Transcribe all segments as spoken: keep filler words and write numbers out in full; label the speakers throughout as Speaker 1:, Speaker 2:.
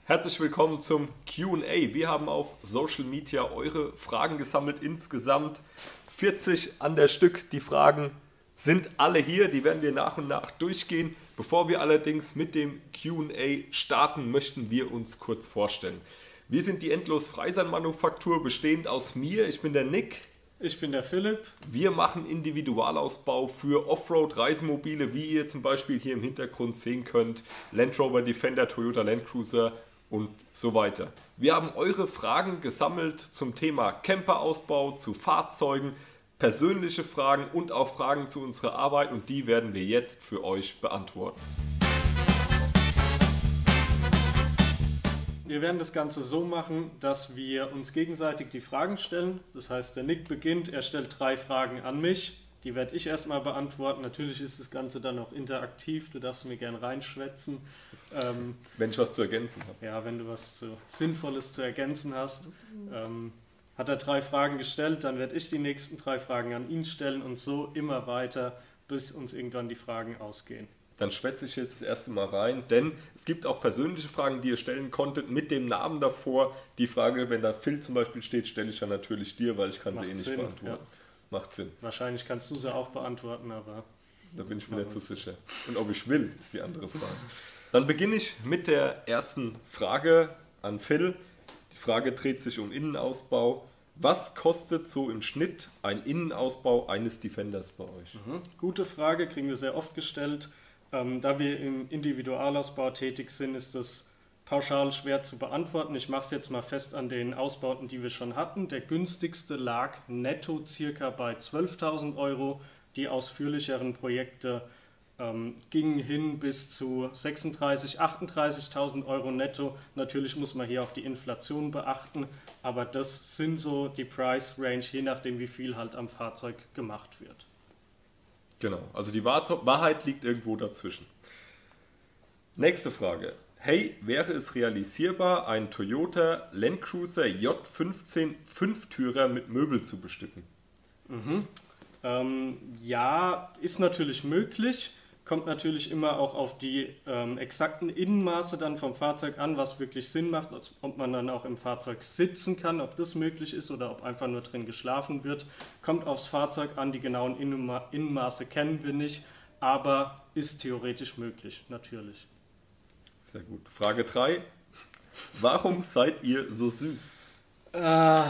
Speaker 1: Herzlich willkommen zum Q und A. Wir haben auf Social Media eure Fragen gesammelt, insgesamt vierzig an der Stück. Die Fragen sind alle hier, die werden wir nach und nach durchgehen. Bevor wir allerdings mit dem Q und A starten, möchten wir uns kurz vorstellen. Wir sind die Endlos-Freisein-Manufaktur, bestehend aus mir, ich bin der Nick.
Speaker 2: Ich bin der Philipp.
Speaker 1: Wir machen Individualausbau für Offroad-Reisemobile, wie ihr zum Beispiel hier im Hintergrund sehen könnt. Land Rover, Defender, Toyota Land Cruiser und so weiter. Wir haben eure Fragen gesammelt zum Thema Camperausbau, zu Fahrzeugen, persönliche Fragen und auch Fragen zu unserer Arbeit und die werden wir jetzt für euch beantworten.
Speaker 2: Wir werden das Ganze so machen, dass wir uns gegenseitig die Fragen stellen. Das heißt, der Nick beginnt, er stellt drei Fragen an mich. Die werde ich erstmal beantworten. Natürlich ist das Ganze dann auch interaktiv. Du darfst mir gerne reinschwätzen. Ähm,
Speaker 1: wenn ich was zu ergänzen habe.
Speaker 2: Ja, wenn du was zu, Sinnvolles zu ergänzen hast. Ähm, hat er drei Fragen gestellt, dann werde ich die nächsten drei Fragen an ihn stellen und so immer weiter, bis uns irgendwann die Fragen ausgehen.
Speaker 1: Dann schwätze ich jetzt das erste Mal rein, denn es gibt auch persönliche Fragen, die ihr stellen konntet, mit dem Namen davor. Die Frage, wenn da Phil zum Beispiel steht, stelle ich dann natürlich dir, weil ich kann
Speaker 2: Macht
Speaker 1: sie eh nicht
Speaker 2: Sinn,
Speaker 1: beantworten.
Speaker 2: ja.
Speaker 1: Macht Sinn.
Speaker 2: Wahrscheinlich kannst du sie auch beantworten, aber...
Speaker 1: Da bin ich mir nicht so sicher. Und ob ich will, ist die andere Frage. Dann beginne ich mit der ersten Frage an Phil. Die Frage dreht sich um Innenausbau. Was kostet so im Schnitt ein Innenausbau eines Defenders bei euch?
Speaker 2: Mhm. Gute Frage, kriegen wir sehr oft gestellt. Ähm, da wir im Individualausbau tätig sind, ist das pauschal schwer zu beantworten. Ich mache es jetzt mal fest an den Ausbauten, die wir schon hatten. Der günstigste lag netto circa bei zwölftausend Euro. Die ausführlicheren Projekte ähm, gingen hin bis zu sechsunddreißigtausend, achtunddreißigtausend Euro netto. Natürlich muss man hier auch die Inflation beachten, aber das sind so die Price Range, je nachdem wie viel halt am Fahrzeug gemacht wird.
Speaker 1: Genau, also die Wahrheit liegt irgendwo dazwischen. Nächste Frage. Hey, wäre es realisierbar, einen Toyota Land Cruiser J fünfzehn Fünftürer mit Möbel zu bestücken?
Speaker 2: Mhm. Ähm, ja, ist natürlich möglich. Kommt natürlich immer auch auf die ähm, exakten Innenmaße dann vom Fahrzeug an, was wirklich Sinn macht, ob man dann auch im Fahrzeug sitzen kann, ob das möglich ist oder ob einfach nur drin geschlafen wird. Kommt aufs Fahrzeug an, die genauen Innenma Innenmaße kennen wir nicht, aber ist theoretisch möglich, natürlich.
Speaker 1: Sehr gut. Frage drei. Warum seid ihr so süß?
Speaker 2: Äh, ja.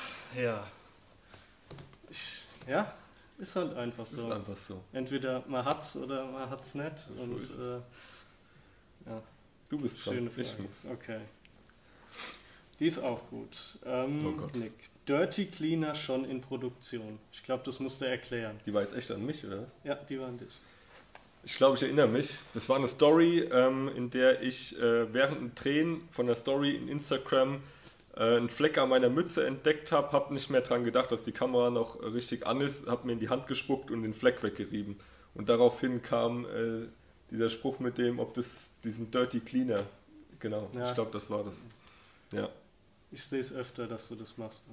Speaker 2: Ich, ja. Ist halt einfach
Speaker 1: das
Speaker 2: so.
Speaker 1: Ist einfach so.
Speaker 2: Entweder man hat's oder man hat's nicht.
Speaker 1: So
Speaker 2: und,
Speaker 1: ist
Speaker 2: äh, ja.
Speaker 1: Du bist
Speaker 2: Schöne
Speaker 1: dran.
Speaker 2: Frage. Okay. Die ist auch gut. Ähm,
Speaker 1: oh Gott.
Speaker 2: Nick, Dirty Cleaner schon in Produktion. Ich glaube, das musst du erklären.
Speaker 1: Die war jetzt echt an mich, oder was?
Speaker 2: Ja, die war an dich.
Speaker 1: Ich glaube, ich erinnere mich. Das war eine Story, ähm, in der ich äh, während dem Drehen von der Story in Instagram einen Fleck an meiner Mütze entdeckt habe, habe nicht mehr dran gedacht, dass die Kamera noch richtig an ist, habe mir in die Hand gespuckt und den Fleck weggerieben. Und daraufhin kam äh, dieser Spruch mit dem, ob das diesen Dirty Cleaner, genau, ja. Ich glaube, das war das. Ja.
Speaker 2: Ich sehe es öfter, dass du das machst,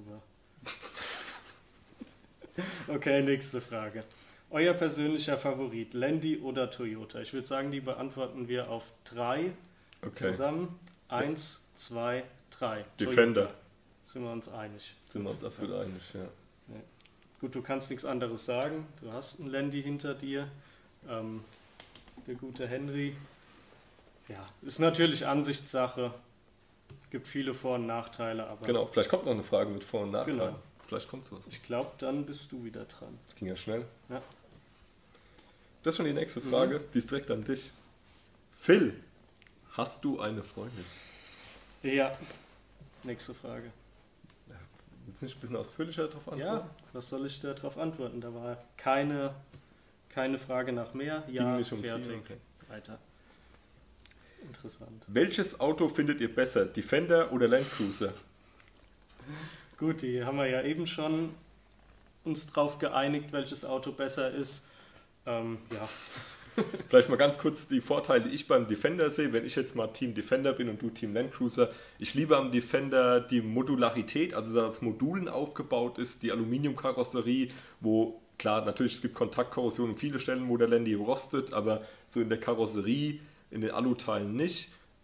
Speaker 2: aber... Okay, nächste Frage. Euer persönlicher Favorit, Landy oder Toyota? Ich würde sagen, die beantworten wir auf drei okay. zusammen. Eins, zwei, drei.
Speaker 1: Defender.
Speaker 2: Toyota. Sind wir uns einig?
Speaker 1: Sind wir uns absolut ja. einig, ja.
Speaker 2: ja. Gut, du kannst nichts anderes sagen. Du hast einen Landy hinter dir. Ähm, der gute Henry. Ja, ist natürlich Ansichtssache. Gibt viele Vor- und Nachteile. Aber
Speaker 1: genau, vielleicht kommt noch eine Frage mit Vor- und Nachteilen.
Speaker 2: Genau.
Speaker 1: Vielleicht kommt sowas.
Speaker 2: Ich glaube, dann bist du wieder dran.
Speaker 1: Das ging ja schnell.
Speaker 2: Ja.
Speaker 1: Das ist schon die nächste Frage. Mhm. Die ist direkt an dich. Phil, hast du eine Freundin?
Speaker 2: Ja. Nächste Frage.
Speaker 1: Willst du nicht ein bisschen ausführlicher darauf antworten?
Speaker 2: Ja, was soll ich da darauf antworten? Da war keine, keine Frage nach mehr. Ja,
Speaker 1: nicht um
Speaker 2: fertig.
Speaker 1: Okay.
Speaker 2: Weiter. Interessant.
Speaker 1: Welches Auto findet ihr besser? Defender oder Land Cruiser?
Speaker 2: Gut, die haben wir ja eben schon uns drauf geeinigt, welches Auto besser ist. Ähm, ja.
Speaker 1: Vielleicht mal ganz kurz die Vorteile, die ich beim Defender sehe, wenn ich jetzt mal Team Defender bin und du Team Land Cruiser. Ich liebe am Defender die Modularität, also dass es Modulen aufgebaut ist, die Aluminiumkarosserie, wo, klar, natürlich es gibt Kontaktkorrosion an vielen Stellen, wo der Landy rostet, aber so in der Karosserie, in den Aluteilen nicht.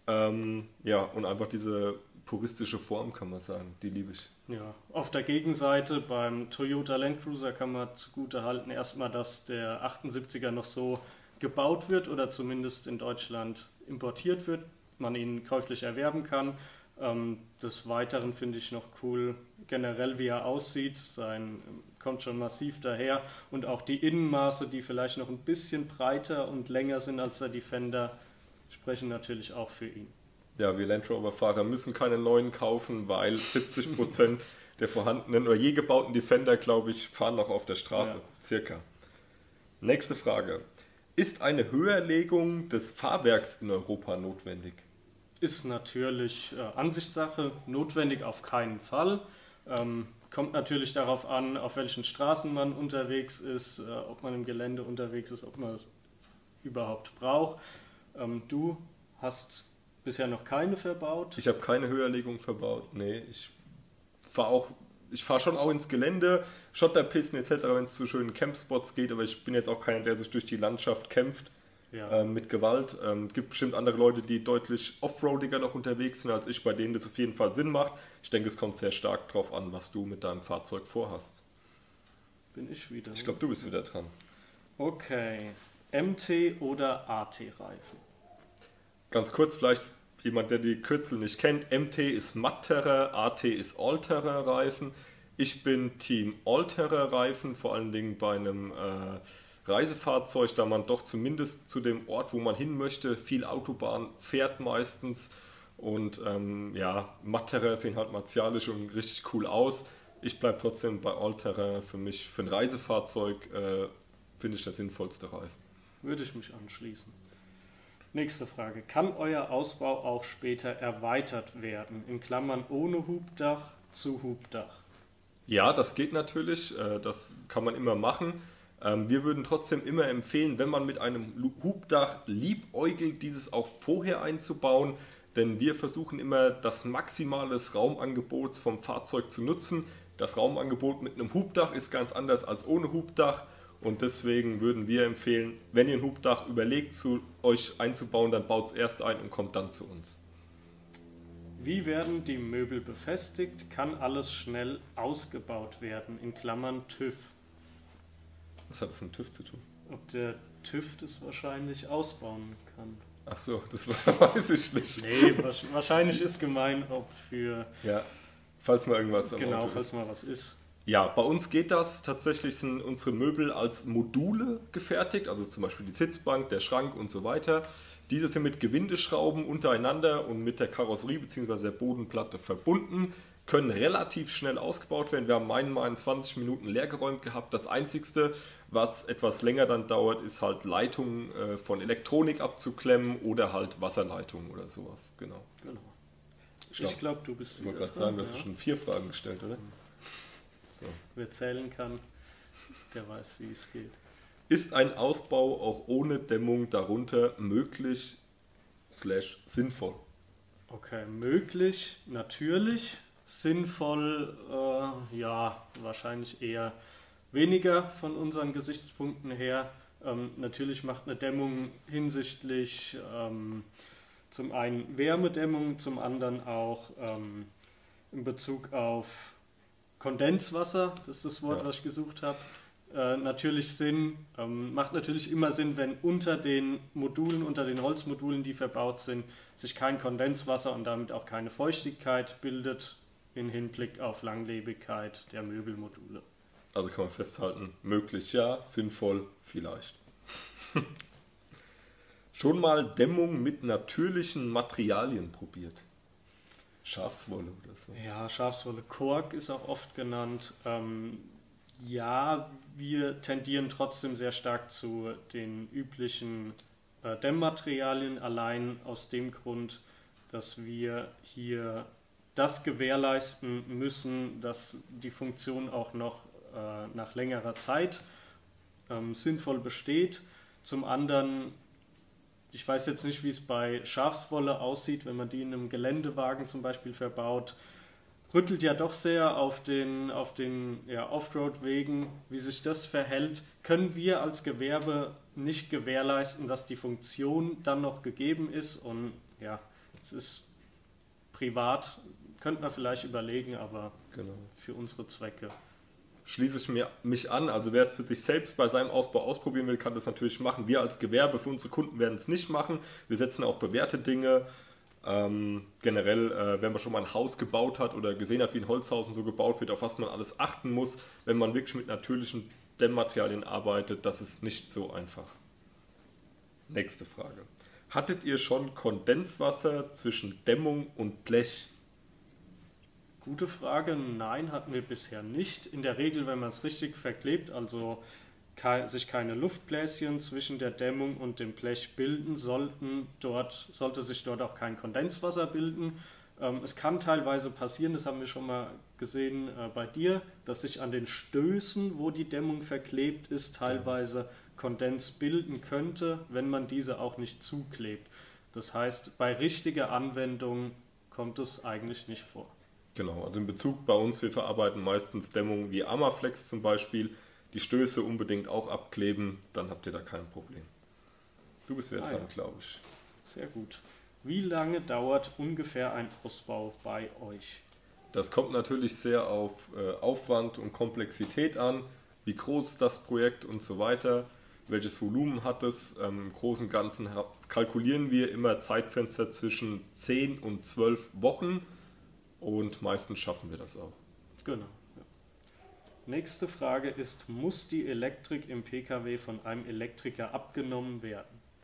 Speaker 1: Ähm, ja, und einfach diese puristische Form, kann man sagen, die liebe ich.
Speaker 2: Ja, auf der Gegenseite beim Toyota Land Cruiser kann man zugute halten erstmal, dass der achtundsiebziger noch so gebaut wird oder zumindest in Deutschland importiert wird, man ihn käuflich erwerben kann. Ähm, des Weiteren finde ich noch cool generell, wie er aussieht. Sein kommt schon massiv daher und auch die Innenmaße, die vielleicht noch ein bisschen breiter und länger sind als der Defender, sprechen natürlich auch für ihn.
Speaker 1: Ja, wir Land Rover-Fahrer müssen keine neuen kaufen, weil siebzig Prozent der vorhandenen oder je gebauten Defender, glaube ich, fahren noch auf der Straße, ja. Circa. Nächste Frage. Ist eine Höherlegung des Fahrwerks in Europa notwendig?
Speaker 2: Ist natürlich äh, Ansichtssache, notwendig auf keinen Fall. Ähm, kommt natürlich darauf an, auf welchen Straßen man unterwegs ist, äh, ob man im Gelände unterwegs ist, ob man es überhaupt braucht. Ähm, du hast bisher noch keine verbaut?
Speaker 1: Ich habe keine Höherlegung verbaut, nee. Ich fahre auch, ich fahre schon auch ins Gelände, Schotterpisten et cetera, wenn es zu schönen Campspots geht, aber ich bin jetzt auch keiner, der sich durch die Landschaft kämpft. Ja. Ähm, mit Gewalt. Ähm, es gibt bestimmt andere Leute, die deutlich offroadiger noch unterwegs sind als ich, bei denen das auf jeden Fall Sinn macht. Ich denke, es kommt sehr stark darauf an, was du mit deinem Fahrzeug vorhast.
Speaker 2: Bin ich wieder?
Speaker 1: Ich glaube, du bist wieder dran.
Speaker 2: Okay. M T oder A T-Reifen?
Speaker 1: Ganz kurz vielleicht, jemand, der die Kürzel nicht kennt. M T ist Matt-Terrain, A T ist All-Terrain-Reifen. Ich bin Team All-Terrain-Reifen, vor allen Dingen bei einem äh, Reisefahrzeug, da man doch zumindest zu dem Ort, wo man hin möchte, viel Autobahn fährt meistens und ähm, ja, Matt-Terrain sehen halt martialisch und richtig cool aus. Ich bleibe trotzdem bei All-Terrain. Für mich, für ein Reisefahrzeug, äh, finde ich der sinnvollste Reifen.
Speaker 2: Würde ich mich anschließen. Nächste Frage. Kann euer Ausbau auch später erweitert werden? In Klammern ohne Hubdach zu Hubdach?
Speaker 1: Ja, das geht natürlich. Das kann man immer machen. Wir würden trotzdem immer empfehlen, wenn man mit einem Hubdach liebäugelt, dieses auch vorher einzubauen, denn wir versuchen immer das Maximale des Raumangebots vom Fahrzeug zu nutzen. Das Raumangebot mit einem Hubdach ist ganz anders als ohne Hubdach und deswegen würden wir empfehlen, wenn ihr ein Hubdach überlegt, zu euch einzubauen, dann baut es erst ein und kommt dann zu uns.
Speaker 2: Wie werden die Möbel befestigt? Kann alles schnell ausgebaut werden? In Klammern TÜV.
Speaker 1: Was hat das mit TÜV zu tun?
Speaker 2: Ob der TÜV das wahrscheinlich ausbauen kann.
Speaker 1: Ach so, das weiß ich nicht.
Speaker 2: Nee, wahrscheinlich ist gemeint, ob für...
Speaker 1: Ja, falls mal irgendwas am
Speaker 2: Genau,
Speaker 1: Auto
Speaker 2: falls
Speaker 1: ist.
Speaker 2: mal was ist.
Speaker 1: Ja, bei uns geht das. Tatsächlich sind unsere Möbel als Module gefertigt, also zum Beispiel die Sitzbank, der Schrank und so weiter. Diese sind mit Gewindeschrauben untereinander und mit der Karosserie bzw. der Bodenplatte verbunden, können relativ schnell ausgebaut werden. Wir haben meinen mal in zwanzig Minuten leergeräumt gehabt. Das Einzigste, was etwas länger dann dauert, ist halt Leitungen äh, von Elektronik abzuklemmen oder halt Wasserleitungen oder sowas. Genau.
Speaker 2: Genau. Ich,
Speaker 1: Ich
Speaker 2: glaube, du bist
Speaker 1: Ich wollte
Speaker 2: wieder
Speaker 1: gerade sagen, du
Speaker 2: dran,
Speaker 1: hast
Speaker 2: ja.
Speaker 1: schon vier Fragen gestellt, oder? So.
Speaker 2: Wer zählen kann, der weiß, wie es geht.
Speaker 1: Ist ein Ausbau auch ohne Dämmung darunter möglich slash sinnvoll?
Speaker 2: Okay, möglich, natürlich. Sinnvoll, äh, ja, wahrscheinlich eher weniger von unseren Gesichtspunkten her. Ähm, natürlich macht eine Dämmung hinsichtlich ähm, zum einen Wärmedämmung, zum anderen auch ähm, in Bezug auf Kondenswasser, das ist das Wort,
Speaker 1: Ja.
Speaker 2: was ich gesucht habe, äh, natürlich Sinn. Ähm, macht natürlich immer Sinn, wenn unter den Modulen, unter den Holzmodulen, die verbaut sind, sich kein Kondenswasser und damit auch keine Feuchtigkeit bildet, in Hinblick auf Langlebigkeit der Möbelmodule.
Speaker 1: Also kann man festhalten, möglich ja, sinnvoll vielleicht. Schon mal Dämmung mit natürlichen Materialien probiert? Schafswolle oder so?
Speaker 2: Ja, Schafswolle, Kork ist auch oft genannt. Ähm, ja, wir tendieren trotzdem sehr stark zu den üblichen äh, Dämmmaterialien, allein aus dem Grund, dass wir hier das gewährleisten müssen, dass die Funktion auch noch äh, nach längerer Zeit ähm, sinnvoll besteht. Zum anderen, ich weiß jetzt nicht, wie es bei Schafswolle aussieht, wenn man die in einem Geländewagen zum Beispiel verbaut, rüttelt ja doch sehr auf den, auf den ja, Offroad-Wegen. Wie sich das verhält, können wir als Gewerbe nicht gewährleisten, dass die Funktion dann noch gegeben ist und ja, es ist privat, könnte man vielleicht überlegen, aber
Speaker 1: Genau.
Speaker 2: für unsere Zwecke.
Speaker 1: Schließe ich mir, mich an, also wer es für sich selbst bei seinem Ausbau ausprobieren will, kann das natürlich machen. Wir als Gewerbe für unsere Kunden werden es nicht machen. Wir setzen auf bewährte Dinge. Ähm, generell, äh, wenn man schon mal ein Haus gebaut hat oder gesehen hat, wie ein Holzhaus so gebaut wird, auf was man alles achten muss, wenn man wirklich mit natürlichen Dämmmaterialien arbeitet, das ist nicht so einfach. Nächste Frage. Hattet ihr schon Kondenswasser zwischen Dämmung und Blech?
Speaker 2: Gute Frage. Nein, hatten wir bisher nicht. In der Regel, wenn man es richtig verklebt, also ke sich keine Luftbläschen zwischen der Dämmung und dem Blech bilden sollten, dort, sollte sich dort auch kein Kondenswasser bilden. Ähm, es kann teilweise passieren, das haben wir schon mal gesehen äh, bei dir, dass sich an den Stößen, wo die Dämmung verklebt ist, teilweise Kondens bilden könnte, wenn man diese auch nicht zuklebt. Das heißt, bei richtiger Anwendung kommt es eigentlich nicht vor.
Speaker 1: Genau, also in Bezug bei uns, wir verarbeiten meistens Dämmung wie Amaflex zum Beispiel. Die Stöße unbedingt auch abkleben, dann habt ihr da kein Problem. Du bist wieder
Speaker 2: Ah,
Speaker 1: dran,
Speaker 2: ja.
Speaker 1: glaube ich.
Speaker 2: Sehr gut. Wie lange dauert ungefähr ein Ausbau bei euch?
Speaker 1: Das kommt natürlich sehr auf äh, Aufwand und Komplexität an, wie groß ist das Projekt und so weiter, welches Volumen hat es. Ähm, Im Großen und Ganzen kalkulieren wir immer Zeitfenster zwischen zehn und zwölf Wochen und meistens schaffen wir das auch.
Speaker 2: Genau. Ja. Nächste Frage ist, muss die Elektrik im Pkw von einem Elektriker abgenommen werden?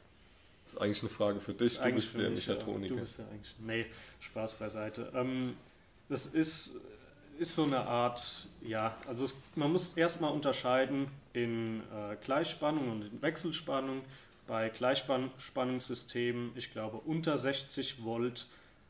Speaker 1: Das ist eigentlich eine Frage für dich, du
Speaker 2: Eigentlich
Speaker 1: bist der
Speaker 2: für mich, ja.
Speaker 1: Mechatroniker.
Speaker 2: Du bist ja eigentlich. Nee, Spaß beiseite. Ähm, das ist, ist so eine Art, ja, also es, man muss erstmal unterscheiden in äh, Gleichspannung und in Wechselspannung. Bei Gleichspannungssystemen, ich glaube unter sechzig Volt,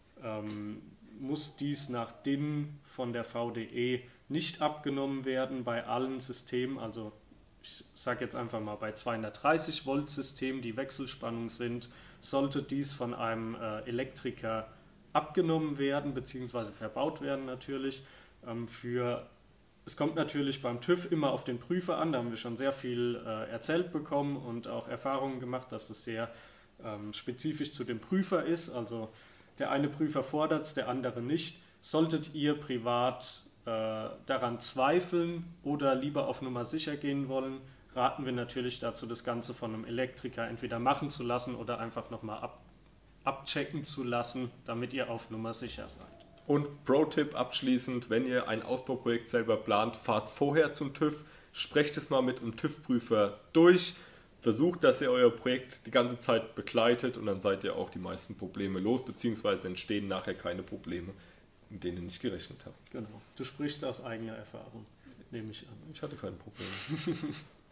Speaker 2: ähm, muss dies nach D I N von der V D E nicht abgenommen werden bei allen Systemen, also ich sage jetzt einfach mal bei zweihundertdreißig Volt Systemen, die Wechselspannung sind, sollte dies von einem äh, Elektriker abgenommen werden, beziehungsweise verbaut werden natürlich. Ähm, für, es kommt natürlich beim TÜV immer auf den Prüfer an, da haben wir schon sehr viel äh, erzählt bekommen und auch Erfahrungen gemacht, dass es sehr ähm, spezifisch zu dem Prüfer ist, also der eine Prüfer fordert es, der andere nicht. Solltet ihr privat äh, daran zweifeln oder lieber auf Nummer sicher gehen wollen, raten wir natürlich dazu, das Ganze von einem Elektriker entweder machen zu lassen oder einfach nochmal ab, abchecken zu lassen, damit ihr auf Nummer sicher seid.
Speaker 1: Und Pro-Tipp abschließend, wenn ihr ein Ausbauprojekt selber plant, fahrt vorher zum TÜV, sprecht es mal mit einem TÜV-Prüfer durch. Versucht, dass ihr euer Projekt die ganze Zeit begleitet und dann seid ihr auch die meisten Probleme los, beziehungsweise entstehen nachher keine Probleme, mit denen ihr nicht gerechnet habt.
Speaker 2: Genau. Du sprichst aus eigener Erfahrung, nehme ich an.
Speaker 1: Ich hatte keine Probleme.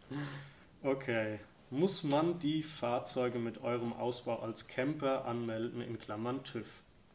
Speaker 2: Okay. Muss man die Fahrzeuge mit eurem Ausbau als Camper anmelden, in Klammern TÜV?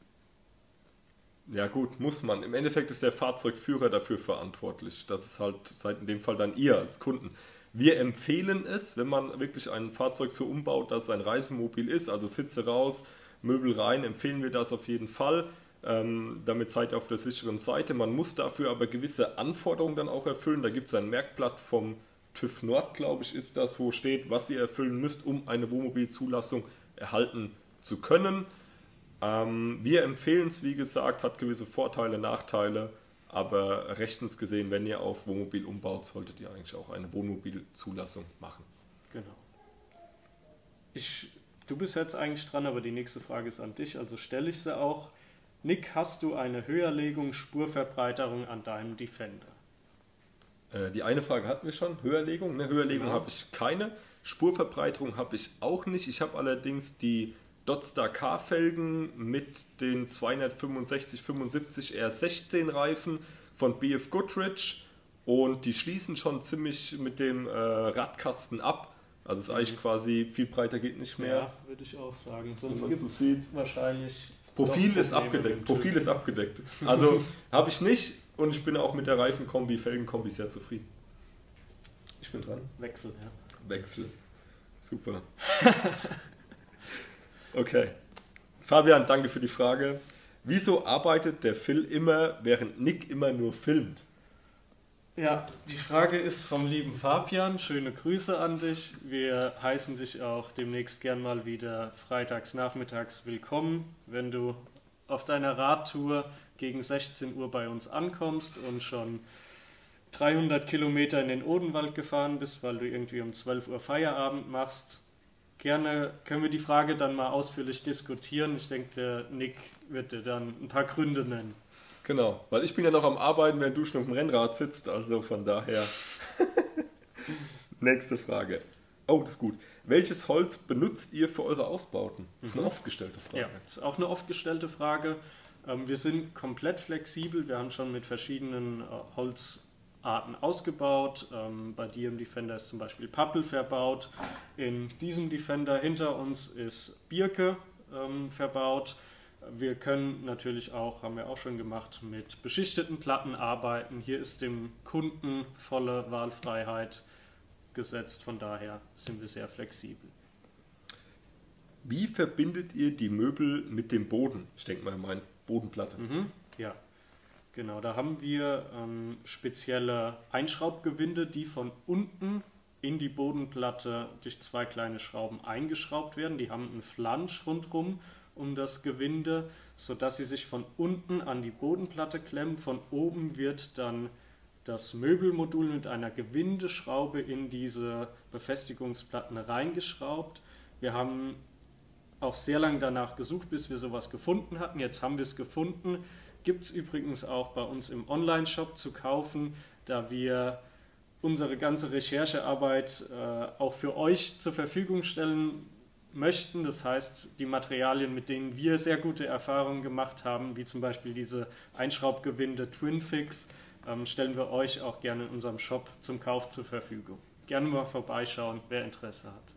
Speaker 1: Ja gut, muss man. Im Endeffekt ist der Fahrzeugführer dafür verantwortlich. Das ist halt, seid in dem Fall dann ihr als Kunden. Wir empfehlen es, wenn man wirklich ein Fahrzeug so umbaut, dass es ein Reisemobil ist, also Sitze raus, Möbel rein, empfehlen wir das auf jeden Fall. Ähm, damit seid ihr auf der sicheren Seite. Man muss dafür aber gewisse Anforderungen dann auch erfüllen. Da gibt es ein Merkblatt vom TÜV Nord, glaube ich, ist das, wo steht, was ihr erfüllen müsst, um eine Wohnmobilzulassung erhalten zu können. Ähm, wir empfehlen es, wie gesagt, hat gewisse Vorteile, Nachteile. Aber rechtens gesehen, wenn ihr auf Wohnmobil umbaut, solltet ihr eigentlich auch eine Wohnmobilzulassung machen.
Speaker 2: Genau. Ich, du bist jetzt eigentlich dran, aber die nächste Frage ist an dich, also stelle ich sie auch. Nick, hast du eine Höherlegung, Spurverbreiterung an deinem Defender?
Speaker 1: Äh, die eine Frage hatten wir schon, Höherlegung. Ne? Höherlegung
Speaker 2: Genau.
Speaker 1: habe ich keine, Spurverbreiterung habe ich auch nicht. Ich habe allerdings die Dotstar K-Felgen mit den zweihundertfünfundsechzig fünfundsiebzig R sechzehn Reifen von B F Goodrich und die schließen schon ziemlich mit dem äh, Radkasten ab. Also es ist eigentlich quasi, viel breiter geht nicht mehr.
Speaker 2: Ja, würde ich auch sagen. Sonst
Speaker 1: man
Speaker 2: gibt
Speaker 1: so
Speaker 2: es
Speaker 1: sieht.
Speaker 2: wahrscheinlich...
Speaker 1: Profil
Speaker 2: noch
Speaker 1: ist
Speaker 2: Probleme
Speaker 1: abgedeckt.
Speaker 2: mit dem
Speaker 1: Profil
Speaker 2: TÜV.
Speaker 1: ist abgedeckt. Also habe ich nicht und ich bin auch mit der Reifenkombi, Felgenkombi sehr zufrieden. Ich bin dran.
Speaker 2: Wechsel, ja.
Speaker 1: Wechsel. Super. Okay. Fabian, danke für die Frage. Wieso arbeitet der Phil immer, während Nick immer nur filmt?
Speaker 2: Ja, die Frage ist vom lieben Fabian. Schöne Grüße an dich. Wir heißen dich auch demnächst gern mal wieder freitags nachmittags willkommen, wenn du auf deiner Radtour gegen sechzehn Uhr bei uns ankommst und schon dreihundert Kilometer in den Odenwald gefahren bist, weil du irgendwie um zwölf Uhr Feierabend machst. Gerne können wir die Frage dann mal ausführlich diskutieren. Ich denke, der Nick wird dir dann ein paar Gründe nennen.
Speaker 1: Genau, weil ich bin ja noch am Arbeiten, während du schon auf dem Rennrad sitzt, also von daher. Nächste Frage. Oh, das ist gut. Welches Holz benutzt ihr für eure Ausbauten? Das ist eine oft gestellte Frage.
Speaker 2: Ja, das ist auch eine oft gestellte Frage. Wir sind komplett flexibel. Wir haben schon mit verschiedenen Holzarten ausgebaut. Bei dir im Defender ist zum Beispiel Pappel verbaut. In diesem Defender hinter uns ist Birke verbaut. Wir können natürlich auch, haben wir auch schon gemacht, mit beschichteten Platten arbeiten. Hier ist dem Kunden volle Wahlfreiheit gesetzt, von daher sind wir sehr flexibel.
Speaker 1: Wie verbindet ihr die Möbel mit dem Boden? Ich denke mal, meine Bodenplatte.
Speaker 2: Mhm, ja, genau. Da haben wir ähm, spezielle Einschraubgewinde, die von unten in die Bodenplatte durch zwei kleine Schrauben eingeschraubt werden. Die haben einen Flansch rundherum um das Gewinde, sodass sie sich von unten an die Bodenplatte klemmen. Von oben wird dann das Möbelmodul mit einer Gewindeschraube in diese Befestigungsplatten reingeschraubt. Wir haben auch sehr lange danach gesucht, bis wir sowas gefunden hatten. Jetzt haben wir es gefunden. Gibt es übrigens auch bei uns im Online-Shop zu kaufen, da wir unsere ganze Recherchearbeit äh, auch für euch zur Verfügung stellen möchten. Das heißt, die Materialien, mit denen wir sehr gute Erfahrungen gemacht haben, wie zum Beispiel diese Einschraubgewinde Twinfix, ähm, stellen wir euch auch gerne in unserem Shop zum Kauf zur Verfügung. Gerne mal vorbeischauen, wer Interesse hat.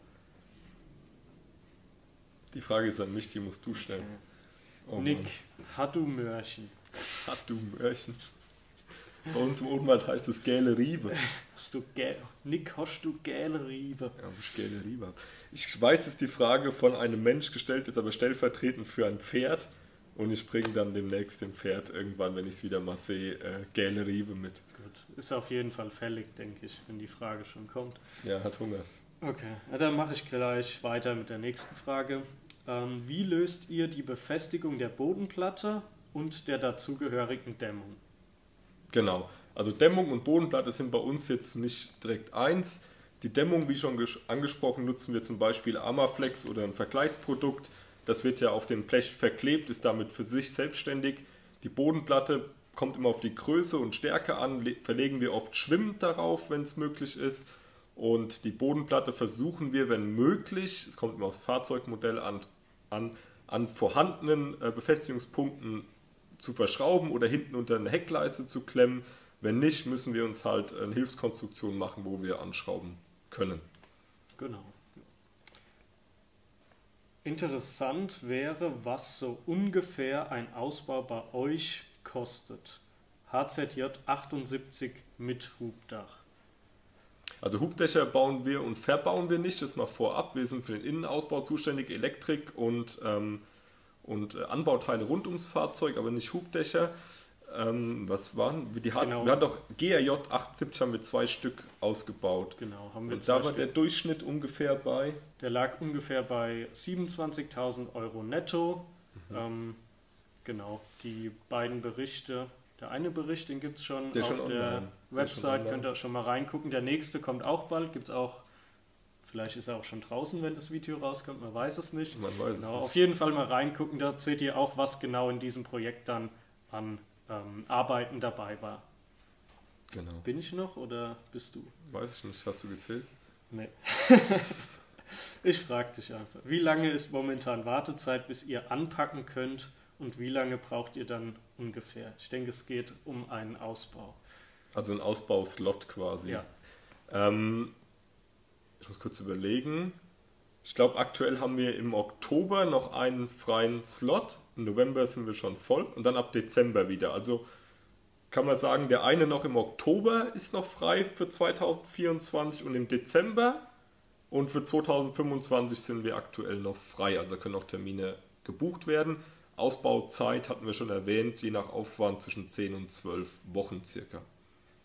Speaker 1: Die Frage ist an mich, die musst du stellen.
Speaker 2: Oh Nick, hast du Mörchen?
Speaker 1: Hast du Mörchen? Bei uns im Odenwald heißt es gäle Riebe.
Speaker 2: Hast du gä Nick, hast du gäle Riebe?
Speaker 1: Ja, ob ich gäle Riebe habe. Ich weiß, dass die Frage von einem Mensch gestellt ist, aber stellvertretend für ein Pferd. Und ich bringe dann demnächst dem Pferd irgendwann, wenn ich es wieder mal sehe, äh, gäle Riebe mit.
Speaker 2: Gut, ist auf jeden Fall fällig, denke ich, wenn die Frage schon kommt.
Speaker 1: Ja, hat Hunger.
Speaker 2: Okay, ja, dann mache ich gleich weiter mit der nächsten Frage. Ähm, wie löst ihr die Befestigung der Bodenplatte und der dazugehörigen Dämmung?
Speaker 1: Genau, also Dämmung und Bodenplatte sind bei uns jetzt nicht direkt eins. Die Dämmung, wie schon angesprochen, nutzen wir zum Beispiel Armaflex oder ein Vergleichsprodukt. Das wird ja auf dem Blech verklebt, ist damit für sich selbstständig. Die Bodenplatte kommt immer auf die Größe und Stärke an, verlegen wir oft schwimmend darauf, wenn es möglich ist. Und die Bodenplatte versuchen wir, wenn möglich, es kommt immer aufs Fahrzeugmodell an, an, an vorhandenen äh, Befestigungspunkten zu verschrauben oder hinten unter eine Heckleiste zu klemmen. Wenn nicht, müssen wir uns halt eine Hilfskonstruktion machen, wo wir anschrauben können.
Speaker 2: Genau. Interessant wäre, was so ungefähr ein Ausbau bei euch kostet. H Z J achtundsiebzig mit Hubdach.
Speaker 1: Also Hubdächer bauen wir und verbauen wir nicht, das mal vorab. Wir sind für den Innenausbau zuständig, Elektrik und, ähm, und äh, Anbauteile rund ums Fahrzeug, aber nicht Hubdächer. Ähm, was waren die hatten,
Speaker 2: genau.
Speaker 1: Wir hatten doch G R J achtundsiebzig, haben wir zwei Stück ausgebaut.
Speaker 2: Genau, haben wir
Speaker 1: und da war Stück. Der Durchschnitt ungefähr bei?
Speaker 2: Der lag ungefähr bei siebenundzwanzigtausend Euro netto. Mhm. Ähm, genau, die beiden Berichte. Der eine Bericht, den gibt es schon
Speaker 1: der
Speaker 2: auf
Speaker 1: schon
Speaker 2: der Website, könnt ihr auch schon mal reingucken. Der nächste kommt auch bald, gibt es auch, vielleicht ist er auch schon draußen, wenn das Video rauskommt, man weiß es nicht.
Speaker 1: Man weiß
Speaker 2: genau,
Speaker 1: es nicht.
Speaker 2: Auf jeden Fall mal reingucken, da seht ihr auch, was genau in diesem Projekt dann an ähm, Arbeiten dabei war.
Speaker 1: Genau.
Speaker 2: Bin ich noch oder bist du?
Speaker 1: Weiß ich nicht, hast du gezählt?
Speaker 2: Nee. Ich frage dich einfach. Wie lange ist momentan Wartezeit, bis ihr anpacken könnt und wie lange braucht ihr dann ungefähr? Ich denke, es geht um einen Ausbau.
Speaker 1: Also ein Ausbauslot quasi.
Speaker 2: Ja.
Speaker 1: Ähm, ich muss kurz überlegen. Ich glaube, aktuell haben wir im Oktober noch einen freien Slot. Im November sind wir schon voll und dann ab Dezember wieder. Also kann man sagen, der eine noch im Oktober ist noch frei für zweitausendvierundzwanzig und im Dezember. Und für zweitausendfünfundzwanzig sind wir aktuell noch frei. Also können auch Termine gebucht werden. Ausbauzeit hatten wir schon erwähnt, je nach Aufwand zwischen zehn und zwölf Wochen circa.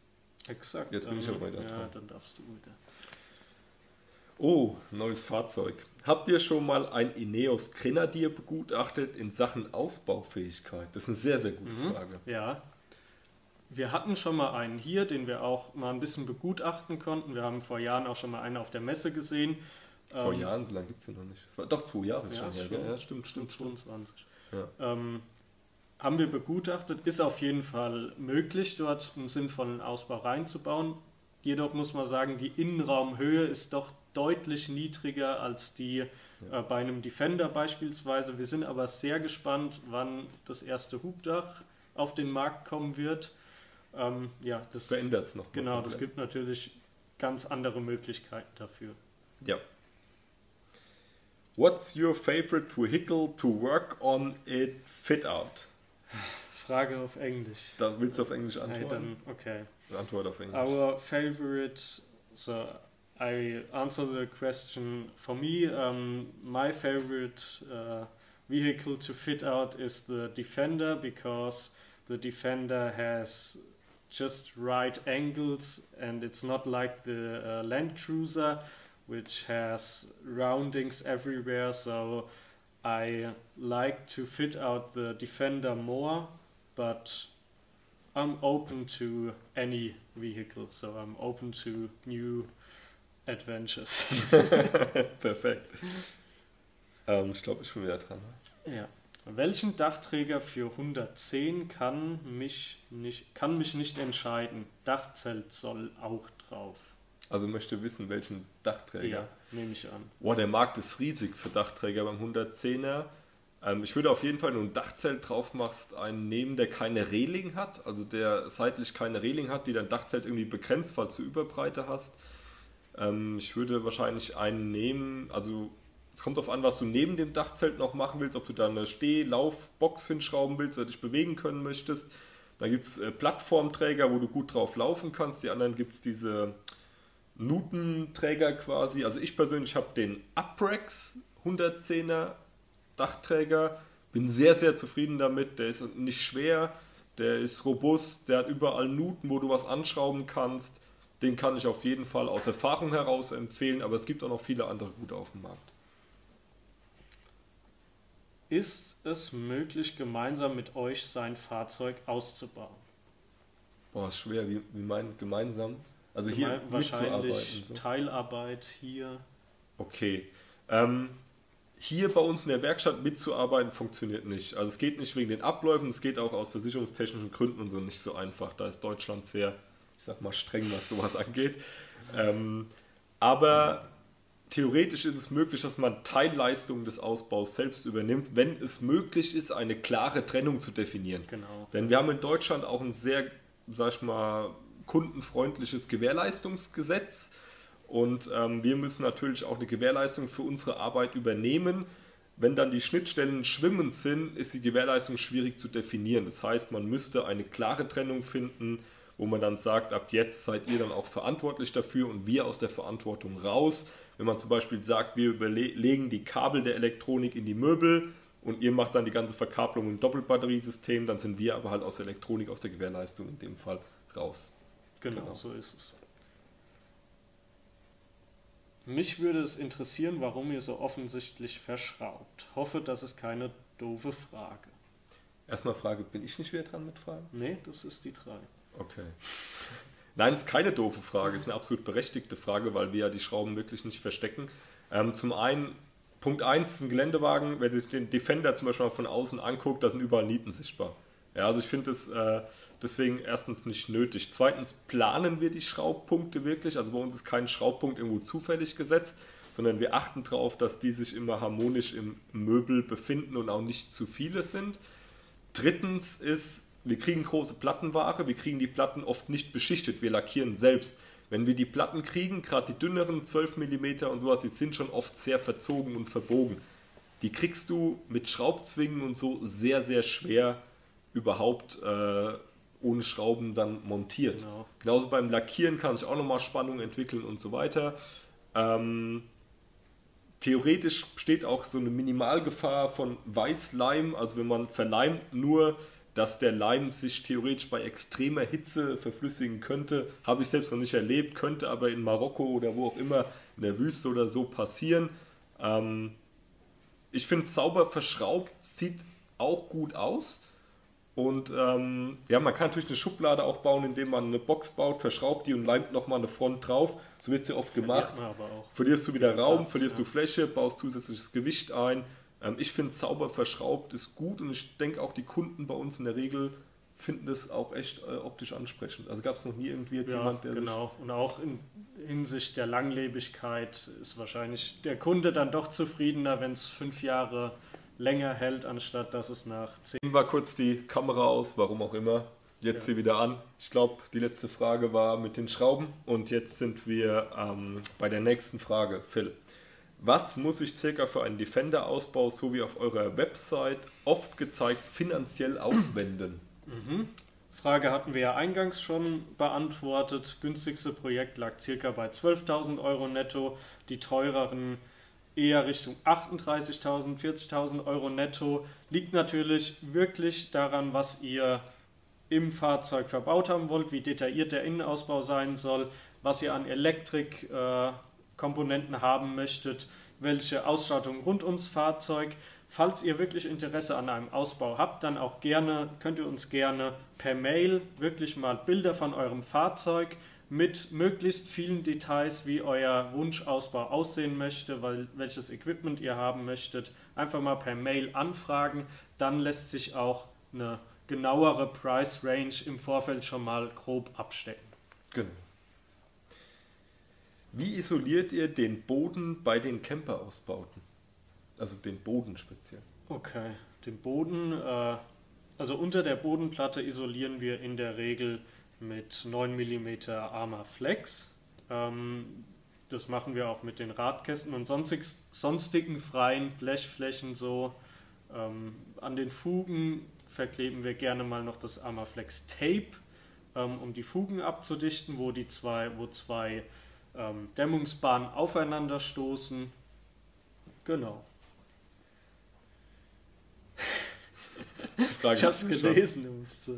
Speaker 2: Exakt.
Speaker 1: Jetzt bin ich aber wieder
Speaker 2: ja,
Speaker 1: dran.
Speaker 2: dann darfst du wieder.
Speaker 1: Oh, neues Fahrzeug. Habt ihr schon mal ein Ineos Grenadier begutachtet in Sachen Ausbaufähigkeit? Das ist eine sehr, sehr gute
Speaker 2: Mhm.
Speaker 1: Frage.
Speaker 2: Ja. Wir hatten schon mal einen hier, den wir auch mal ein bisschen begutachten konnten. Wir haben vor Jahren auch schon mal einen auf der Messe gesehen.
Speaker 1: Vor
Speaker 2: Ähm,
Speaker 1: Jahren, so lange gibt es den noch nicht. Das war, doch, zwei Jahre ist
Speaker 2: Ja,
Speaker 1: schon her.
Speaker 2: schon.
Speaker 1: gell? Ja, stimmt, stimmt, stimmt.
Speaker 2: zweiundzwanzig.
Speaker 1: Ja.
Speaker 2: Ähm, haben wir begutachtet, ist auf jeden Fall möglich, dort einen sinnvollen Ausbau reinzubauen. Jedoch muss man sagen, die Innenraumhöhe ist doch deutlich niedriger als die
Speaker 1: Ja.
Speaker 2: äh, bei einem Defender beispielsweise. Wir sind aber sehr gespannt, wann das erste Hubdach auf den Markt kommen wird. Ähm, ja, das,
Speaker 1: Verändert es noch. mal
Speaker 2: genau, das
Speaker 1: komplett.
Speaker 2: gibt natürlich ganz andere Möglichkeiten dafür.
Speaker 1: Ja. What's your favorite vehicle to work on it fit out?
Speaker 2: Frage auf Englisch.
Speaker 1: Da willst du auf Englisch
Speaker 2: Hey,
Speaker 1: antworten?
Speaker 2: dann, okay.
Speaker 1: Antwort auf Englisch.
Speaker 2: Our favorite, so I answer the question for me. Um, my favorite uh, vehicle to fit out is the Defender because the Defender has just right angles and it's not like the uh, Land Cruiser which has roundings everywhere. So I like to fit out the Defender more, but I'm open to any vehicle, so I'm open to new adventures.
Speaker 1: Perfekt. Ähm, ich glaube, ich bin wieder dran.
Speaker 2: Ja. Welchen Dachträger für hundertzehn kann mich nicht, kann mich nicht entscheiden? Dachzelt soll auch drauf.
Speaker 1: Also möchte wissen, welchen Dachträger.
Speaker 2: Ja, nehme ich an.
Speaker 1: Boah, der Markt ist riesig für Dachträger beim hundertzehner. Ähm, ich würde auf jeden Fall, wenn du ein Dachzelt drauf machst, einen nehmen, der keine Reling hat, also der seitlich keine Reling hat, die dein Dachzelt irgendwie begrenzt, falls du Überbreite hast. Ähm, ich würde wahrscheinlich einen nehmen, also es kommt darauf an, was du neben dem Dachzelt noch machen willst, ob du da eine Steh-Laufbox hinschrauben willst oder dich bewegen können möchtest. Da gibt es äh, Plattformträger, wo du gut drauf laufen kannst. Die anderen gibt es diese Nutenträger quasi. Also ich persönlich habe den Uprex hundertzehner Dachträger. Bin sehr, sehr zufrieden damit. Der ist nicht schwer, der ist robust, der hat überall Nuten, wo du was anschrauben kannst. Den kann ich auf jeden Fall aus Erfahrung heraus empfehlen, aber es gibt auch noch viele andere gute auf dem Markt.
Speaker 2: Ist es möglich, gemeinsam mit euch sein Fahrzeug auszubauen?
Speaker 1: Boah, ist schwer, wie, wie meint gemeinsam? Also hier
Speaker 2: Geme- wahrscheinlich
Speaker 1: mitzuarbeiten. So.
Speaker 2: Teilarbeit hier.
Speaker 1: Okay. Ähm, hier bei uns in der Werkstatt mitzuarbeiten funktioniert nicht. Also es geht nicht wegen den Abläufen, es geht auch aus versicherungstechnischen Gründen und so nicht so einfach. Da ist Deutschland sehr, ich sag mal, streng, was sowas angeht. Ähm, aber theoretisch ist es möglich, dass man Teilleistungen des Ausbaus selbst übernimmt, wenn es möglich ist, eine klare Trennung zu definieren.
Speaker 2: Genau.
Speaker 1: Denn wir haben in Deutschland auch ein sehr, sag ich mal, kundenfreundliches Gewährleistungsgesetz. Und ähm, wir müssen natürlich auch eine Gewährleistung für unsere Arbeit übernehmen. Wenn dann die Schnittstellen schwimmend sind, ist die Gewährleistung schwierig zu definieren. Das heißt, man müsste eine klare Trennung finden, wo man dann sagt, ab jetzt seid ihr dann auch verantwortlich dafür und wir aus der Verantwortung raus. Wenn man zum Beispiel sagt, wir legen die Kabel der Elektronik in die Möbel und ihr macht dann die ganze Verkabelung im Doppelbatteriesystem, dann sind wir aber halt aus der Elektronik, aus der Gewährleistung in dem Fall raus.
Speaker 2: Genau,
Speaker 1: Genau.
Speaker 2: so ist es. Mich würde es interessieren, warum ihr so offensichtlich verschraubt. Hoffe, das ist keine doofe Frage.
Speaker 1: Erstmal Frage, bin ich nicht wieder dran mit Fragen?
Speaker 2: Nee, das ist die drei.
Speaker 1: Okay. Nein, es ist keine doofe Frage, es ist eine absolut berechtigte Frage, weil wir ja die Schrauben wirklich nicht verstecken. Ähm, zum einen, Punkt eins ist ein Geländewagen, wenn du den Defender zum Beispiel mal von außen anguckt, da sind überall Nieten sichtbar. Ja, also ich finde es äh, deswegen erstens nicht nötig. Zweitens planen wir die Schraubpunkte wirklich, also bei uns ist kein Schraubpunkt irgendwo zufällig gesetzt, sondern wir achten darauf, dass die sich immer harmonisch im Möbel befinden und auch nicht zu viele sind. Drittens ist, wir kriegen große Plattenware, wir kriegen die Platten oft nicht beschichtet, wir lackieren selbst. Wenn wir die Platten kriegen, gerade die dünneren zwölf Millimeter und sowas, die sind schon oft sehr verzogen und verbogen. Die kriegst du mit Schraubzwingen und so sehr, sehr schwer überhaupt äh, ohne Schrauben dann montiert.
Speaker 2: Genau.
Speaker 1: Genauso beim Lackieren kann ich auch nochmal Spannung entwickeln und so weiter. Ähm, theoretisch besteht auch so eine Minimalgefahr von Weißleim, also wenn man verleimt nur dass der Leim sich theoretisch bei extremer Hitze verflüssigen könnte. Habe ich selbst noch nicht erlebt, könnte aber in Marokko oder wo auch immer, in der Wüste oder so passieren. Ähm, ich finde, sauber verschraubt sieht auch gut aus. Und ähm, ja, man kann natürlich eine Schublade auch bauen, indem man eine Box baut, verschraubt die und leimt nochmal eine Front drauf. So wird es ja oft gemacht.
Speaker 2: Aber auch.
Speaker 1: Verlierst du wieder Raum,
Speaker 2: Platz,
Speaker 1: verlierst
Speaker 2: ja.
Speaker 1: du Fläche, baust zusätzliches Gewicht ein. Ähm, ich finde, sauber verschraubt ist gut und ich denke auch, die Kunden bei uns in der Regel finden das auch echt äh, optisch ansprechend. Also gab es noch nie irgendwie jetzt
Speaker 2: Ja,
Speaker 1: jemand, der
Speaker 2: genau. Und auch in Hinsicht der Langlebigkeit ist wahrscheinlich der Kunde dann doch zufriedener, wenn es fünf Jahre länger hält, anstatt dass es nach zehn.
Speaker 1: Nehmen wir kurz die Kamera aus, warum auch immer. Jetzt
Speaker 2: Ja.
Speaker 1: sie wieder an. Ich glaube, die letzte Frage war mit den Schrauben und jetzt sind wir ähm, bei der nächsten Frage. Phil, was muss ich circa für einen Defender-Ausbau sowie auf eurer Website oft gezeigt finanziell aufwenden?
Speaker 2: Mhm. Frage hatten wir ja eingangs schon beantwortet. Günstigste Projekt lag circa bei zwölftausend Euro netto, die teureren eher Richtung achtunddreißigtausend, vierzigtausend Euro netto. Liegt natürlich wirklich daran, was ihr im Fahrzeug verbaut haben wollt, wie detailliert der Innenausbau sein soll, was ihr an Elektrikkomponenten äh, haben möchtet, welche Ausstattung rund ums Fahrzeug. Falls ihr wirklich Interesse an einem Ausbau habt, dann auch gerne, könnt ihr uns gerne per Mail wirklich mal Bilder von eurem Fahrzeug mit möglichst vielen Details, wie euer Wunschausbau aussehen möchte, weil, welches Equipment ihr haben möchtet, einfach mal per Mail anfragen. Dann lässt sich auch eine genauere Price Range im Vorfeld schon mal grob abstecken.
Speaker 1: Genau. Wie isoliert ihr den Boden bei den Camperausbauten? Also den Boden speziell.
Speaker 2: Okay, den Boden, äh, also unter der Bodenplatte isolieren wir in der Regel mit neun Millimeter Armaflex. Ähm, das machen wir auch mit den Radkästen und sonstig, sonstigen freien Blechflächen so. Ähm, an den Fugen verkleben wir gerne mal noch das Armaflex Tape, ähm, um die Fugen abzudichten, wo die zwei, wo zwei ähm, Dämmungsbahnen aufeinander stoßen. Genau. Ich habe es gelesen. Du musst,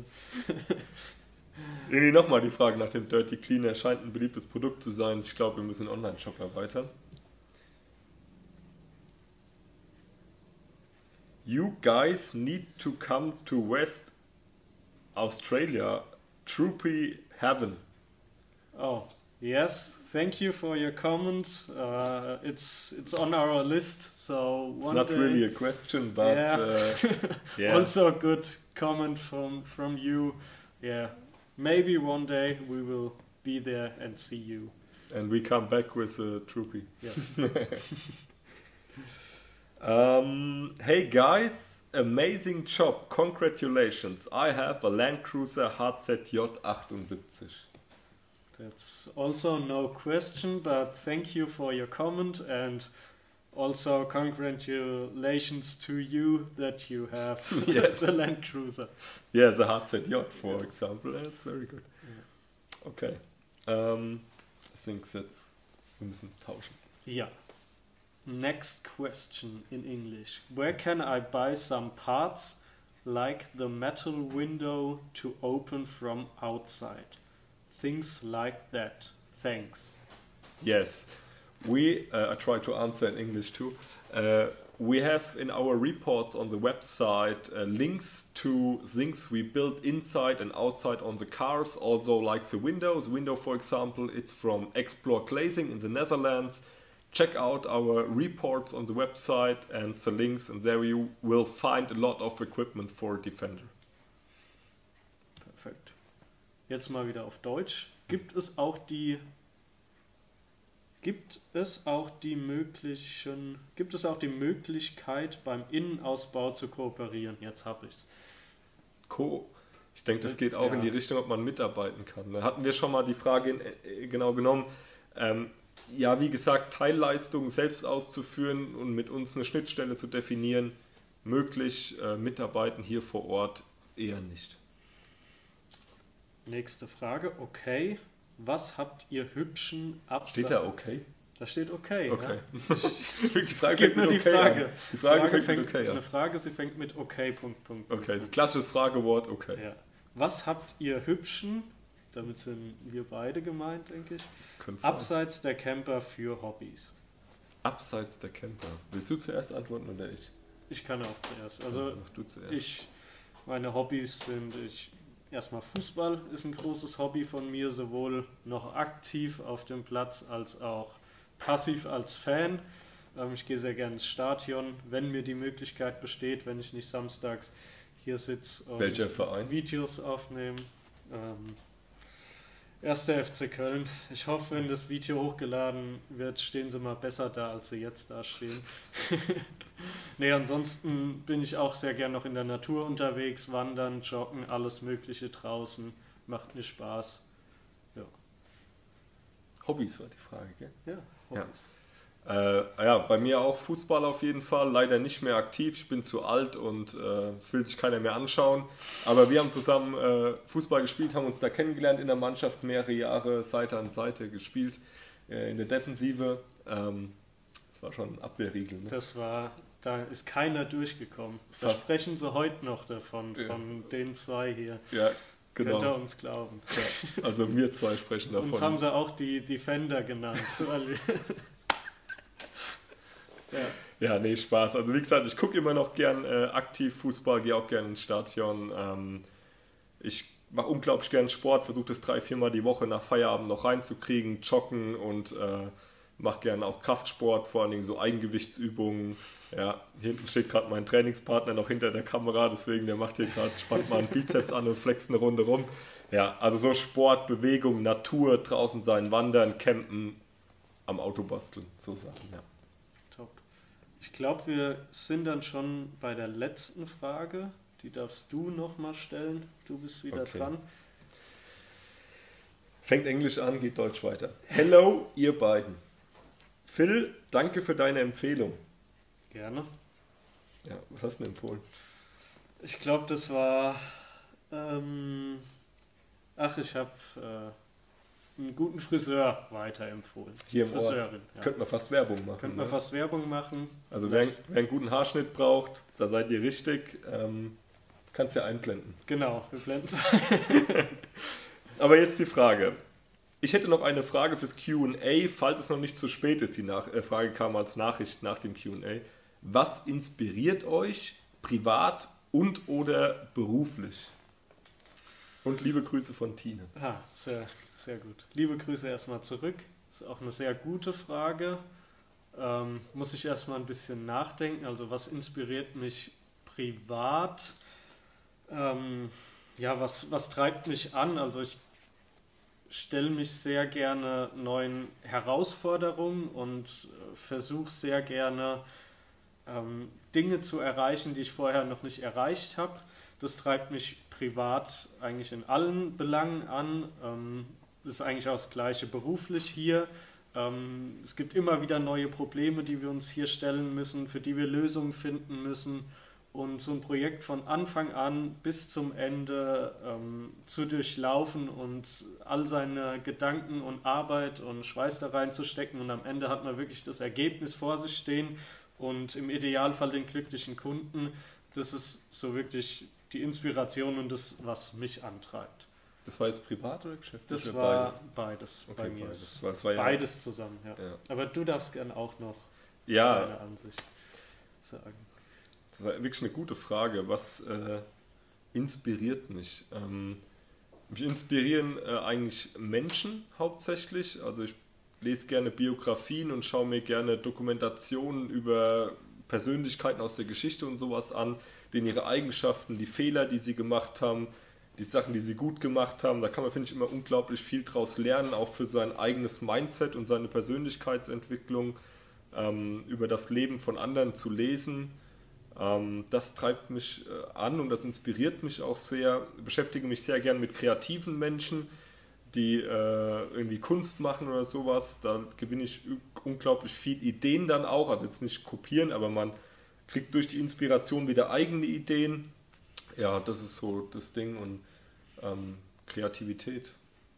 Speaker 1: Nee, nochmal die Frage nach dem Dirty Cleaner. Scheint ein beliebtes Produkt zu sein. Ich glaube, wir müssen den Online-Shop erweitern. You guys need to come to West Australia. Troopy Heaven.
Speaker 2: Oh, yes. Thank you for your comment. Uh, it's it's on our list. So
Speaker 1: It's
Speaker 2: one
Speaker 1: not
Speaker 2: day,
Speaker 1: really a question, but
Speaker 2: yeah.
Speaker 1: uh, yeah.
Speaker 2: Also a good comment from from you. Yeah, maybe one day we will be there and see you.
Speaker 1: And we come back with a Troopy.
Speaker 2: Yeah.
Speaker 1: um, hey guys, amazing job. Congratulations. I have a Land Cruiser H Z J achtundsiebzig.
Speaker 2: That's also no question, but thank you for your comment and also congratulations to you that you have
Speaker 1: Yes.
Speaker 2: the Land Cruiser.
Speaker 1: Yeah, the H Z J, for yeah. example. That's very good.
Speaker 2: Yeah.
Speaker 1: Okay. Um, I think that's... Wir müssen tauschen.
Speaker 2: Yeah. Next question in English. Where can I buy some parts like the metal window to open from outside? Things like that. Thanks.
Speaker 1: Yes. We, uh, I try to answer in English too. Uh, we have in our reports on the website uh, links to things we built inside and outside on the cars, also like the windows. Window, for example, it's from Explore Glazing in the Netherlands. Check out our reports on the website and the links, and there you will find a lot of equipment for Defender.
Speaker 2: Perfekt. Jetzt mal wieder auf Deutsch. Gibt es auch die Gibt es auch die möglichen, gibt es auch die Möglichkeit beim Innenausbau zu kooperieren? Jetzt habe ich es.
Speaker 1: Co. Ich denke, das geht auch
Speaker 2: Ja.
Speaker 1: in die Richtung, ob man mitarbeiten kann. Da hatten wir schon mal die Frage in, äh, genau genommen. Ähm, ja, wie gesagt, Teilleistungen selbst auszuführen und mit uns eine Schnittstelle zu definieren, möglich. Äh, mitarbeiten hier vor Ort eher nicht.
Speaker 2: Nächste Frage. Okay. Was habt ihr hübschen Absatz?
Speaker 1: Steht da okay?
Speaker 2: Da steht okay.
Speaker 1: Okay.
Speaker 2: Ja?
Speaker 1: Die Frage
Speaker 2: Gib mir die
Speaker 1: okay
Speaker 2: Frage.
Speaker 1: an. Die Frage,
Speaker 2: Frage
Speaker 1: fängt,
Speaker 2: fängt,
Speaker 1: mit okay
Speaker 2: ist
Speaker 1: an.
Speaker 2: eine Frage, sie fängt mit okay, Punkt, Punkt, Punkt.
Speaker 1: Okay, das klassisches Fragewort, okay.
Speaker 2: Ja. Was habt ihr Hübschen, damit sind wir beide gemeint, denke ich,
Speaker 1: Könnte sein.
Speaker 2: abseits der Camper für Hobbys?
Speaker 1: Abseits der Camper. Willst du zuerst antworten oder ich?
Speaker 2: Ich kann auch zuerst. Also
Speaker 1: Mach du zuerst.
Speaker 2: ich, meine Hobbys sind, ich, erstmal Fußball ist ein großes Hobby von mir, sowohl noch aktiv auf dem Platz als auch passiv als Fan. Ähm, ich gehe sehr gerne ins Stadion, wenn mir die Möglichkeit besteht, wenn ich nicht samstags hier sitze und
Speaker 1: Welcher Verein?
Speaker 2: Videos aufnehme. Ähm, erster F C Köln. Ich hoffe, wenn das Video hochgeladen wird, stehen sie mal besser da, als sie jetzt da stehen. Nee, ansonsten bin ich auch sehr gern noch in der Natur unterwegs, wandern, joggen, alles Mögliche draußen. Macht mir Spaß. Ja,
Speaker 1: Hobbys war die Frage, gell?
Speaker 2: ja, Hobbys.
Speaker 1: Äh, ja, bei mir auch Fußball auf jeden Fall. Leider nicht mehr aktiv. Ich bin zu alt und äh, es will sich keiner mehr anschauen. Aber wir haben zusammen äh, Fußball gespielt, haben uns da kennengelernt in der Mannschaft, mehrere Jahre Seite an Seite gespielt äh, in der Defensive. Ähm, das war schon ein Abwehrriegel. Ne?
Speaker 2: Das war, da ist keiner durchgekommen. Da
Speaker 1: Fast.
Speaker 2: sprechen sie heute noch davon,
Speaker 1: Ja.
Speaker 2: von den zwei hier.
Speaker 1: Ja, genau.
Speaker 2: Könnt ihr uns glauben.
Speaker 1: Ja, also wir zwei sprechen davon.
Speaker 2: Uns haben sie auch die Defender genannt. Weil ja.
Speaker 1: Ja, nee, Spaß. Also wie gesagt, ich gucke immer noch gern äh, aktiv Fußball, gehe auch gern ins Stadion. Ähm, ich mache unglaublich gern Sport, versuche das drei, viermal die Woche nach Feierabend noch reinzukriegen, joggen und äh, mache gern auch Kraftsport, vor allen Dingen so Eigengewichtsübungen. Ja, hier hinten steht gerade mein Trainingspartner noch hinter der Kamera, deswegen der macht hier gerade, spannt mal einen Bizeps an und flext eine Runde rum. Ja, also so Sport, Bewegung, Natur, draußen sein, wandern, campen, am Auto basteln, so Sachen, ja.
Speaker 2: Top. Ich glaube, wir sind dann schon bei der letzten Frage. Die darfst du nochmal stellen. Du bist wieder
Speaker 1: Okay.
Speaker 2: dran.
Speaker 1: Fängt Englisch an, geht Deutsch weiter. Hello, ihr beiden. Phil, danke für deine Empfehlung.
Speaker 2: Gerne.
Speaker 1: Ja, was hast du denn empfohlen?
Speaker 2: Ich glaube, das war... Ähm, ach, ich habe äh, einen guten Friseur weiterempfohlen.
Speaker 1: Hier im Ort.
Speaker 2: Friseurin. Ja.
Speaker 1: Könnten wir fast Werbung machen.
Speaker 2: Könnten wir
Speaker 1: ne?
Speaker 2: fast Werbung machen.
Speaker 1: Also wer, wer einen guten Haarschnitt braucht, da seid ihr richtig. Ähm, kannst ja einblenden.
Speaker 2: Genau, wir blenden es.
Speaker 1: Aber jetzt die Frage. Ich hätte noch eine Frage fürs Q und A, falls es noch nicht zu spät ist. Die Nach äh, Frage kam als Nachricht nach dem Q und A. Was inspiriert euch privat und oder beruflich? Und liebe Grüße von Tine.
Speaker 2: Ah, sehr, sehr gut. Liebe Grüße erstmal zurück. Das ist auch eine sehr gute Frage. Ähm, muss ich erstmal ein bisschen nachdenken. Also was inspiriert mich privat? Ähm, ja, was, was treibt mich an? Also ich stelle mich sehr gerne neuen Herausforderungen und äh, versuche sehr gerne ähm, Dinge zu erreichen, die ich vorher noch nicht erreicht habe. Das treibt mich privat eigentlich in allen Belangen an. Ähm, das ist eigentlich auch das Gleiche beruflich hier. Ähm, es gibt immer wieder neue Probleme, die wir uns hier stellen müssen, für die wir Lösungen finden müssen. Und so ein Projekt von Anfang an bis zum Ende ähm, zu durchlaufen und all seine Gedanken und Arbeit und Schweiß da reinzustecken und am Ende hat man wirklich das Ergebnis vor sich stehen und im Idealfall den glücklichen Kunden. Das ist so wirklich die Inspiration und das, was mich antreibt.
Speaker 1: Das war jetzt privat oder geschäftlich?
Speaker 2: Das
Speaker 1: oder
Speaker 2: war
Speaker 1: beides?
Speaker 2: beides,
Speaker 1: Okay,
Speaker 2: bei mir.
Speaker 1: beides.
Speaker 2: Ist
Speaker 1: Weil es war ja-
Speaker 2: beides zusammen, ja.
Speaker 1: Ja.
Speaker 2: Aber du darfst gerne auch noch
Speaker 1: Ja,
Speaker 2: deine Ansicht sagen.
Speaker 1: das war wirklich eine gute Frage. Was äh, inspiriert mich? Ähm, mich inspirieren äh, eigentlich Menschen hauptsächlich. Also ich lese gerne Biografien und schaue mir gerne Dokumentationen über Persönlichkeiten aus der Geschichte und sowas an, denen ihre Eigenschaften, die Fehler, die sie gemacht haben, die Sachen, die sie gut gemacht haben. Da kann man, finde ich, immer unglaublich viel draus lernen, auch für sein eigenes Mindset und seine Persönlichkeitsentwicklung, ähm, über das Leben von anderen zu lesen. Ähm, das treibt mich äh, an und das inspiriert mich auch sehr. Ich beschäftige mich sehr gern mit kreativen Menschen, die äh, irgendwie Kunst machen oder sowas. Da gewinne ich unglaublich viel Ideen dann auch. Also jetzt nicht kopieren, aber man kriegt durch die Inspiration wieder eigene Ideen. Ja, das ist so das Ding und ähm, Kreativität.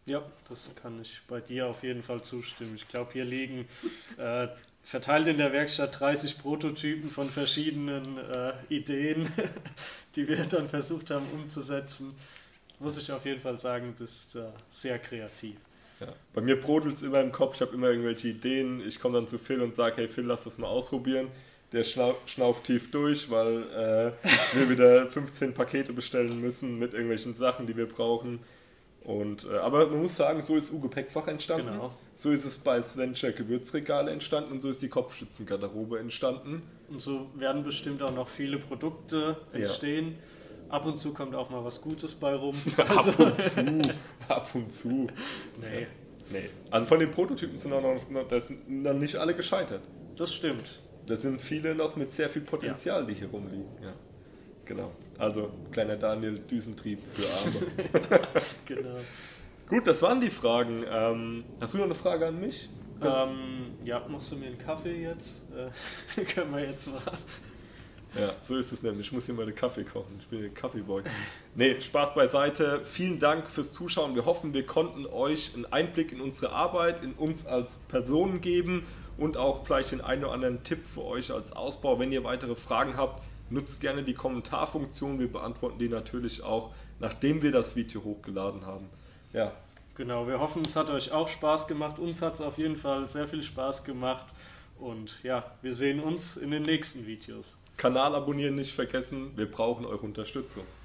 Speaker 2: Ja, das kann ich bei dir auf jeden Fall zustimmen. Ich glaube, hier liegen äh, verteilt in der Werkstatt dreißig Prototypen von verschiedenen äh, Ideen, die wir dann versucht haben umzusetzen. Muss ich auf jeden Fall sagen, du bist äh, sehr kreativ.
Speaker 1: Ja. Bei mir brodelt es immer im Kopf, ich habe immer irgendwelche Ideen. Ich komme dann zu Phil und sage, hey Phil, lass das mal ausprobieren. Der schnau schnauft tief durch, weil äh, wir wieder fünfzehn Pakete bestellen müssen mit irgendwelchen Sachen, die wir brauchen. Und, äh, aber man muss sagen, so ist U Gepäckfach entstanden,
Speaker 2: Genau.
Speaker 1: So ist es bei Sventure Gewürzregale entstanden und so ist die Kopfstützengarderobe entstanden.
Speaker 2: Und so werden bestimmt auch noch viele Produkte entstehen. Ja. Ab und zu kommt auch mal was Gutes bei rum.
Speaker 1: Also ab und zu, ab und zu.
Speaker 2: Nee.
Speaker 1: nee. Also von den Prototypen sind auch noch, das sind noch nicht alle gescheitert.
Speaker 2: Das stimmt.
Speaker 1: Da sind viele noch mit sehr viel Potenzial, ja. die hier rumliegen. Ja. Genau. Also, kleiner Daniel, Düsentrieb für Arme.
Speaker 2: Genau.
Speaker 1: Gut, das waren die Fragen. Ähm, hast du noch eine Frage an mich?
Speaker 2: Ähm, ja, machst du mir einen Kaffee jetzt? Äh, können wir jetzt mal.
Speaker 1: Ja, so ist es nämlich. Ich muss hier mal den Kaffee kochen. Ich bin hier Kaffeeboy. Nee, Spaß beiseite. Vielen Dank fürs Zuschauen. Wir hoffen, wir konnten euch einen Einblick in unsere Arbeit, in uns als Personen geben und auch vielleicht den einen oder anderen Tipp für euch als Ausbau. Wenn ihr weitere Fragen habt, nutzt gerne die Kommentarfunktion. Wir beantworten die natürlich auch, nachdem wir das Video hochgeladen haben. Ja.
Speaker 2: Genau, wir hoffen, es hat euch auch Spaß gemacht. Uns hat es auf jeden Fall sehr viel Spaß gemacht. Und ja, wir sehen uns in den nächsten Videos.
Speaker 1: Kanal abonnieren nicht vergessen. Wir brauchen eure Unterstützung.